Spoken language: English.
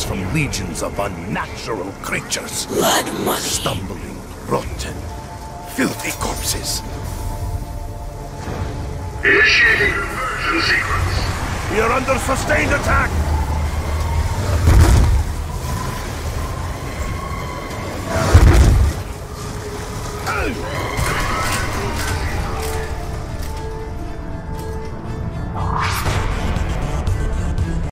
from legions of unnatural creatures. Blood money. Stumbling, rotten, filthy corpses. Initiating conversion sequence. We are under sustained attack!